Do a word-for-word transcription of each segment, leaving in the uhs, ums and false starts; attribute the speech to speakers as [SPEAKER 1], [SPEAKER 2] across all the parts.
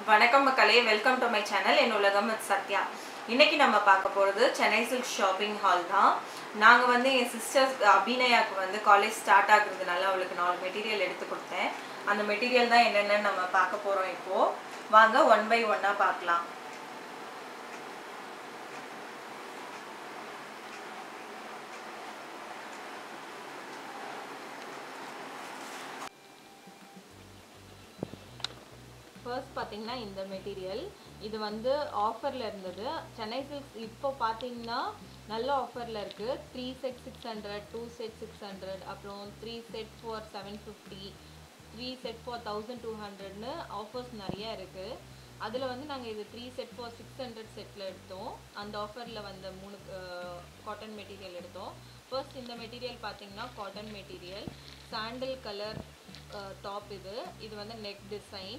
[SPEAKER 1] Vannakam Makkalae, welcome to my channel. En ulagam with Satya. இன்னைக்கு நம்ம பார்க்க போறது Chennai Silk shopping hall தான். நாங்க வந்து என் சிஸ்டர் அபிநயாக்கு வந்து காலேஜ் ஸ்டார்ட் ஆகுறதுனால அவளுக்கு நாலு மெட்டீரியல் எடுத்து கொடுத்தேன். அந்த மெட்டீரியல் தான் என்னென்ன நம்ம பார்க்க போறோம் இப்போ. வாங்க one by one ஆ பார்க்கலாம். First பாத்தீங்கன்னா இந்த மெட்டீரியல் இது வந்து ஆஃபர்ல இருந்தது Chennai Silks இப்போ பாத்தீங்கன்னா நல்ல ஆஃபர்ல இருக்கு three set six hundred two set six hundred அப்புறம் three set for seven fifty three set for twelve hundred னு ஆஃபர்ஸ் நிறைய இருக்கு அதுல வந்து நாங்க இது three set for six hundred செட்ல எடுத்தோம் அந்த ஆஃபர்ல வந்த மூணு காட்டன் மெட்டீரியல் எடுத்தோம் ஃபர்ஸ்ட் இந்த மெட்டீரியல் பாத்தீங்கன்னா cotton material sandal colour top இது இது வந்து நெக் டிசைன்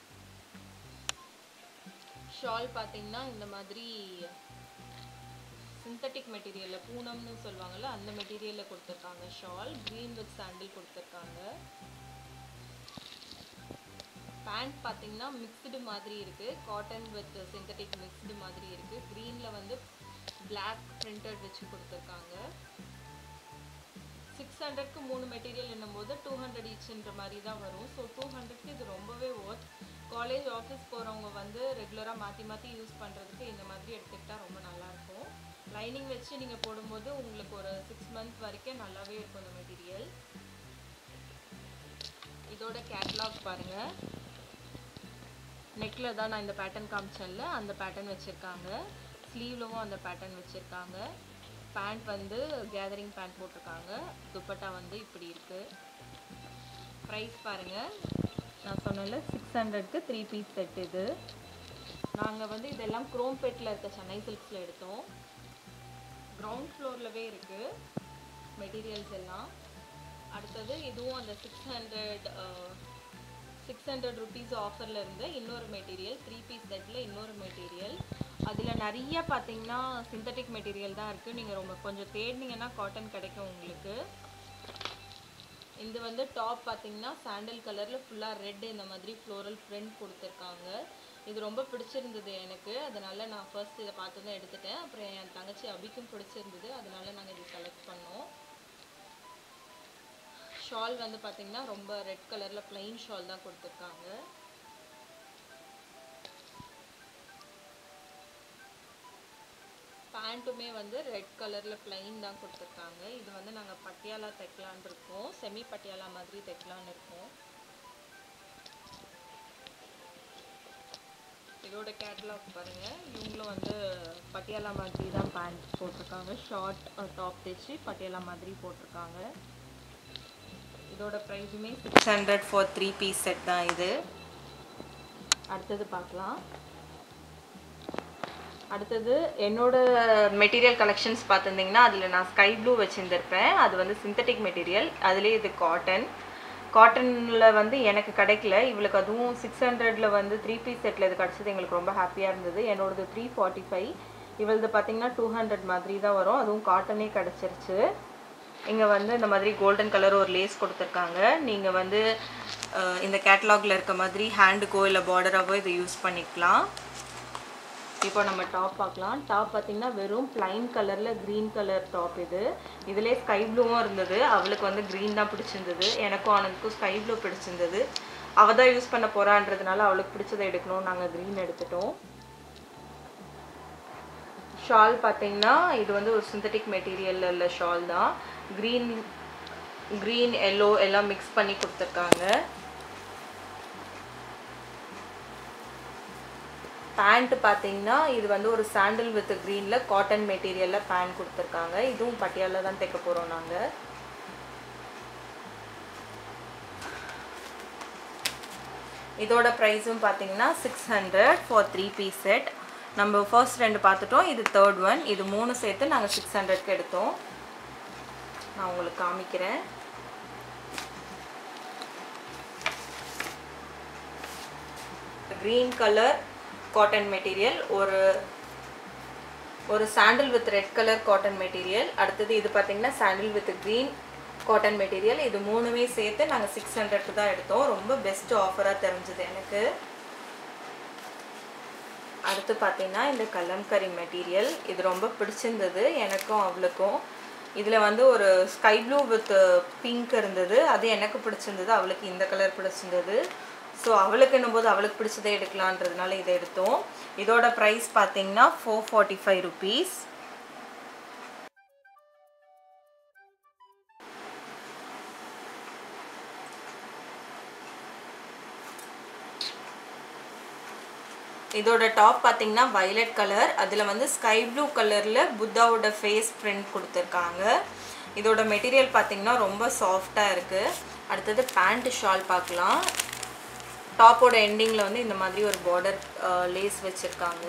[SPEAKER 1] shawl பாத்தீங்கன்னா இந்த மாதிரி synthetic material பூனம்னு சொல்வாங்கல அந்த மெட்டீரியல்ல கொடுத்திருக்காங்க shawl green with sandal கொடுத்திருக்காங்க pant பாத்தீங்கன்னா mixed மாதிரி இருக்கு cotton with synthetic mixed மாதிரி இருக்கு greenல வந்து black printed வெச்சு கொடுத்திருக்காங்க six hundred க்கு மூணு மெட்டீரியல் என்னும்போது two hundred ஈச்ன்ற மாதிரி தான் வரும் சோ two hundred க்கு இது ரொம்பவே worth காலேஜ் ஆபீஸ் போறவங்க வந்து ரெகுலரா மாத்தி மாத்தி யூஸ் பண்றதுக்கு இந்த மாதிரி எடுத்துட்டா ரொம்ப நல்லா இருக்கும் லைனிங் வெச்சு நீங்க போடும்போது உங்களுக்கு ஒரு six months வரைக்கும் நல்லாவே இருக்கும் இந்த மெட்டீரியல் இதோட கேட்டலாக் பாருங்க நெக்ல தான் நான் இந்த பேட்டர்ன் காமிச்சேன்ல அந்த பேட்டர்ன் வச்சிருக்காங்க ஸ்லீவ்லவும் அந்த பேட்டர்ன் வச்சிருக்காங்க பேண்ட் வந்து கேதரிங் பேண்ட் போட்டுருக்காங்க துப்பட்டா வந்து இப்படி இருக்கு பிரைஸ் பாருங்க நான் சொன்னல six hundred க்கு three piece செட் இது நாங்க வந்து இதெல்லாம் குரோம்பேட்ல இருக்க Chennai Silksல எடுத்தோம் கிரவுண்ட் ஃப்ளோர்லவே இருக்கு மெட்டீரியல்ஸ் எல்லாம் அடுத்து இதுவும் அந்த six hundred six hundred rupees ஆஃபர்ல இருந்த இன்னொரு மெட்டீரியல் three piece செட்ல இன்னொரு மெட்டீரியல் அதுல நிறைய பாத்தீங்கன்னா சிந்தெடிக் மெட்டீரியல் தான் இருக்கு நீங்க ரொம்ப கொஞ்சம் தேடினீங்கன்னா காட்டன் கிடைக்கும் உங்களுக்கு இந்த வந்து டாப் பாத்தீங்கன்னா சாண்டல் கலர்ல ஃபுல்லா ரெட் இந்த மாதிரி floral print கொடுத்திருக்காங்க இது ரொம்ப பிடிச்சிருந்தது எனக்கு அதனால நான் ஃபர்ஸ்ட் இத பார்த்ததும் எடுத்துட்டேன் அப்புறம் என் தங்கச்சி அபிக்கும் பிடிச்சிருந்தது அதனால நாங்க இத செலக்ட் பண்ணோம் ஷால் வந்து பாத்தீங்கன்னா ரொம்ப ரெட் கலர்ல plain ஷால் தான் கொடுத்திருக்காங்க பேண்ட்டுமே வந்து ரெட் கலர்ல plain தான் கொடுத்திருக்காங்க இது வந்து நாங்க பட்டியாலா தைக்கலாம்னு இருக்கோம் செமி பட்டியாலா மாதிரி தைக்கலாம்னு இருக்கோம் இதோட கேட்டலாக் பாருங்க இவங்களும் வந்து பட்டியாலா மாதிரி தான் பேண்ட் போட்டுருக்காங்க ஷார்ட் டாப் தைச்சி பட்டியாலா மாதிரி போட்டுருக்காங்க இதோட பிரைஸுமே six hundred for three piece set தான் இது அடுத்து பார்க்கலாம் அடுத்து என்னோட மெட்டீரியல் கலெக்ஷன்ஸ் பாத்தீங்கன்னா அதுல நான் ஸ்கை ப்ளூ வச்சிருந்திருப்பேன் அது வந்து சிந்தெடிக் மெட்டீரியல் அதுலயே இது காட்டன் காட்டன்ல வந்து எனக்கு கிடைக்கல இவளுக்கு அதுவும் six hundred ல வந்து three piece செட்ல இது கிடைச்சது எங்களுக்கு ரொம்ப ஹாப்பியா இருந்தது என்னோடது three forty-five இவளது பாத்தீங்கன்னா two hundred மாதிரி தான் வரும் அதுவும் காட்டனே கிடைச்சிருச்சு இங்க வந்து இந்த மாதிரி கோல்டன் கலர் ஒரு லேஸ் கொடுத்திருக்காங்க நீங்க வந்து இந்த கேட்டலாக்ல இருக்க மாதிரி ஹேண்டுக்கோ இல்ல பார்டராவோ இத யூஸ் பண்ணிக்கலாம் இப்போ நம்ம டாப் பார்க்கலாம் டாப் பாத்தீங்கன்னா வெறும் plain கலர்ல green கலர் டாப் இது இதுலயே ஸ்கை ப்ளூவும் இருந்தது அவளுக்கு வந்து green தான் பிடிச்சிருந்தது எனக்கும் ஆனந்துக்கும் ஸ்கை ப்ளூ பிடிச்சிருந்தது அவ தான் யூஸ் பண்ண போறான்றதுனால அவளுக்கு பிடிச்சதை எடுக்கணும் நாங்க green எடுத்துட்டோம் ஷால் பாத்தீங்கன்னா இது வந்து ஒரு சிந்தெடிக் மெட்டீரியல்ல உள்ள ஷால் தான் green green yellow எல்லாம் mix பண்ணி கொடுத்திருக்காங்க பேண்ட் பாத்தீங்கன்னா இது வந்து ஒரு சாண்டல் வித் greenல காட்டன் மெட்டீரியல்ல பேண்ட் கொடுத்திருக்காங்க இதுவும் பட்டியாலா தான் தைக்க போறோம் நாங்க இதோட பிரைஸும் பாத்தீங்கன்னா six hundred for three piece set நம்ம ஃபர்ஸ்ட் ரெண்டு பார்த்துட்டோம் இது third one இது மூணு சேர்த்து நாங்க six hundred க்கு எடுத்தோம் நான் உங்களுக்கு காமிக்கிறேன் green color cotton material ஒரு ஒரு sandal with red color cotton material அடுத்து இது பாத்தீங்கன்னா sandal with green cotton material இது மூணுமே சேர்த்து நாங்க six hundred க்கு தான் எடுத்தோம் ரொம்ப பெஸ்ட் ஆஃபரா தெரிஞ்சது எனக்கு அடுத்து பார்த்தீங்கன்னா இந்த கலம்கரி மெட்டீரியல் இது ரொம்ப பிடிச்சிருந்தது எனக்கும் அவளுக்கும். இதில் வந்து ஒரு ஸ்கை ப்ளூ வித் பிங்க் இருந்தது, அது எனக்கு பிடிச்சிருந்தது, அவளுக்கு இந்த கலர் பிடிச்சிருந்தது. ஸோ அவளுக்குன்னும் போது அவளுக்கு பிடிச்சதே எடுக்கலான்றதுனால இதை எடுத்தோம். இதோட ப்ரைஸ் பார்த்தீங்கன்னா ஃபோர் ஃபார்ட்டி ஃபைவ் ருபீஸ். இதோட டாப் பார்த்தீங்கன்னா வயலட் கலர், அதில் வந்து ஸ்கை ப்ளூ கலரில் புத்தாவோட ஃபேஸ் பிரிண்ட் கொடுத்துருக்காங்க. இதோட மெட்டீரியல் பார்த்தீங்கன்னா ரொம்ப சாஃப்டாக இருக்குது. அடுத்தது பேண்ட் ஷால் பார்க்கலாம். டாப்போட எண்டிங்கில் வந்து இந்த மாதிரி ஒரு பார்டர் லேஸ் வச்சுருக்காங்க.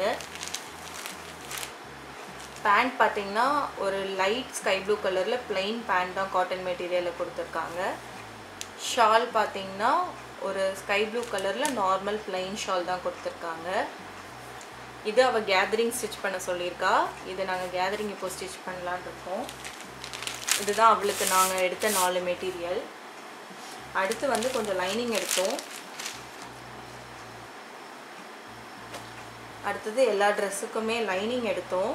[SPEAKER 1] பேண்ட் பார்த்தீங்கன்னா ஒரு லைட் ஸ்கை ப்ளூ கலரில் பிளெயின் பேண்ட் தான் காட்டன் மெட்டீரியலில் கொடுத்துருக்காங்க. ஷால் பார்த்தீங்கன்னா ஒரு ஸ்கை ப்ளூ கலரில் நார்மல் பிளெயின் ஷால் தான் கொடுத்துருக்காங்க. இது அவள் கேதரிங் ஸ்டிச் பண்ண சொல்லியிருக்கா. இது நாங்கள் கேதரிங் இப்போ ஸ்டிச் பண்ணலான் இருக்கோம். இதுதான் அவளுக்கு நாங்கள் எடுத்த நாலு மெட்டீரியல். அடுத்து வந்து கொஞ்சம் லைனிங் எடுத்தோம். அடுத்தது எல்லா ட்ரெஸ்ஸுக்குமே லைனிங் எடுத்தோம்.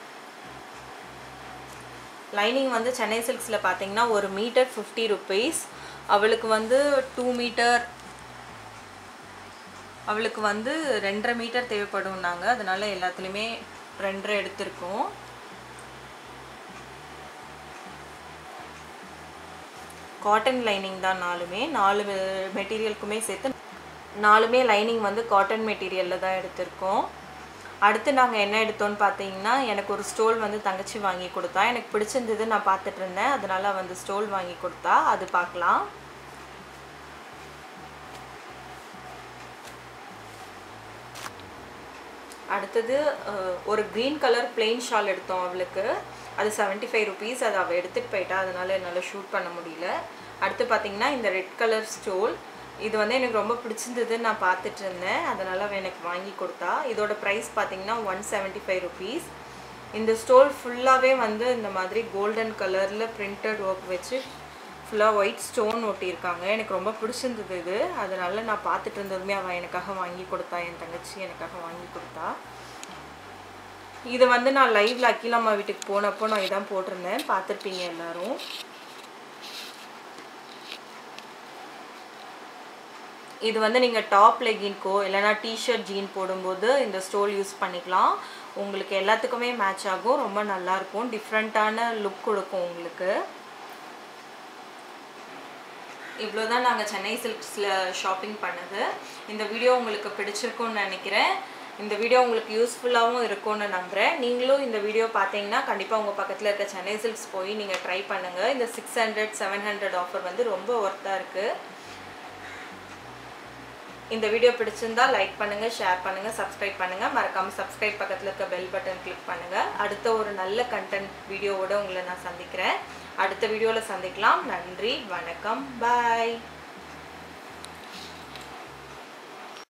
[SPEAKER 1] லைனிங் வந்து சென்னை சில்க்ஸில் பார்த்தீங்கன்னா ஒரு மீட்டர் ஃபிஃப்டி ருபீஸ். அவளுக்கு வந்து டூ மீட்டர் அவளுக்கு வந்து ரெண்டரை மீட்டர் தேவைப்படும்னாங்க. அதனால எல்லாத்துலேயுமே ரெண்டரை எடுத்திருக்கோம். காட்டன் லைனிங் தான் நாலுமே, நாலு மெட்டீரியலுக்குமே சேர்த்து நாலுமே லைனிங் வந்து காட்டன் மெட்டீரியலில் தான் எடுத்திருக்கோம். அடுத்து நாங்கள் என்ன எடுத்தோன்னு பார்த்தீங்கன்னா, எனக்கு ஒரு ஸ்டோல் வந்து தங்கச்சி வாங்கி கொடுத்தா. எனக்கு பிடிச்சிருந்தது, நான் பார்த்துட்டு இருந்தேன், அதனால் வந்து ஸ்டோல் வாங்கி கொடுத்தா. அது பார்க்கலாம். அடுத்தது ஒரு க்ரீன் கலர் பிளெயின் ஷால் எடுத்தோம் அவளுக்கு. அது செவன்ட்டி ஃபைவ் ருபீஸ். அது அவள் எடுத்துகிட்டு போயிட்டா, அதனால் என்னால் ஷூட் பண்ண முடியல. அடுத்து பார்த்திங்கன்னா இந்த ரெட் கலர் ஸ்டோல், இது வந்து எனக்கு ரொம்ப பிடிச்சிருந்தது, நான் பார்த்துட்டு இருந்தேன், அதனால் அவள் எனக்கு வாங்கி கொடுத்தா. இதோட ப்ரைஸ் பார்த்திங்கன்னா ஒன் செவன்ட்டி ஃபைவ் ருபீஸ். இந்த ஸ்டோல் ஃபுல்லாகவே வந்து இந்த மாதிரி கோல்டன் கலரில் பிரிண்டட் ஒர்க் வச்சு ஃபுல்லாக ஒயிட் ஸ்டோன் ஒட்டியிருக்காங்க. எனக்கு ரொம்ப பிடிச்சிருந்தது இது, அதனால் நான் பார்த்துட்டு இருந்ததுமே அவள் எனக்காக வாங்கி கொடுத்தா. என் தங்கச்சி எனக்காக வாங்கி கொடுத்தா. இதை வந்து நான் லைவ்ல அக்கிலம்மா வீட்டுக்கு போனப்போ நான் இதான் போட்டிருந்தேன், பார்த்துருப்பீங்க எல்லோரும். இது வந்து நீங்கள் டாப் லெகின்க்கோ இல்லைனா டிஷர்ட் ஜீன் போடும்போது இந்த ஸ்டோல் யூஸ் பண்ணிக்கலாம். உங்களுக்கு எல்லாத்துக்குமே மேட்ச் ஆகும், ரொம்ப நல்லாயிருக்கும், டிஃப்ரெண்ட்டான லுக் கொடுக்கும் உங்களுக்கு. இவ்வளோ தான் நாங்கள் சென்னை சில்க்ஸில் ஷாப்பிங் பண்ணது. இந்த வீடியோ உங்களுக்கு பிடிச்சிருக்கும்னு நினைக்கிறேன். இந்த வீடியோ உங்களுக்கு யூஸ்ஃபுல்லாகவும் இருக்கும்னு நம்புகிறேன். நீங்களும் இந்த வீடியோ பார்த்தீங்கன்னா கண்டிப்பாக உங்கள் பக்கத்தில் இருக்க சென்னை சில்க்ஸ் போய் நீங்கள் ட்ரை பண்ணுங்கள். இந்த six hundred seven hundred offer வந்து ரொம்ப ஒர்த்தாக இருக்குது. இந்த வீடியோ பிடிச்சிருந்தா லைக் பண்ணுங்கள், ஷேர் பண்ணுங்கள், சப்ஸ்கிரைப் பண்ணுங்கள். மறக்காமல் சப்ஸ்கிரைப் பக்கத்தில் இருக்க பெல் பட்டன் கிளிக் பண்ணுங்கள். அடுத்த ஒரு நல்ல கண்டென்ட் வீடியோவோட உங்களை நான் சந்திக்கிறேன். அடுத்த வீடியோவில் சந்திக்கலாம். நன்றி, வணக்கம், பாய்.